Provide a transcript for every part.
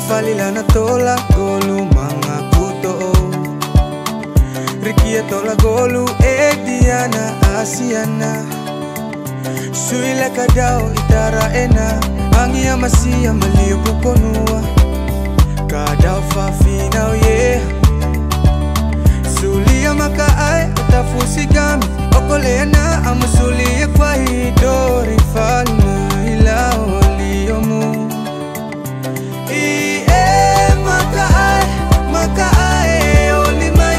Hafalila na tola golu mga kuto Rikia tola golu diana asiana Suila kadao itara ena Angia masia maliu pukonua Kadao fafinau ye Sulia maka ai utafusigami Okolena amusulia kwa hidori falna ilao liyomu Maka ai olimai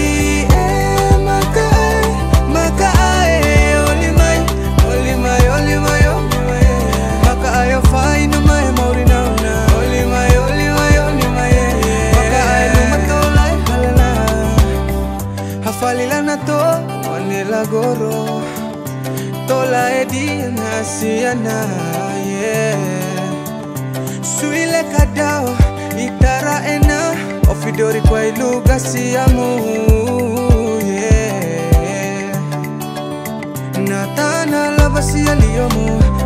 Maka ai olimai Olimai, olimai, olimai Maka ai ofai no mai maurina una Olimai, olimai, olimai Maka ai lumatolai halala Hafalila na to wanela goro Tola edi nasiana Suile kadao itara ena Ofidori kwa iluga siamu Natana labasi aliyomu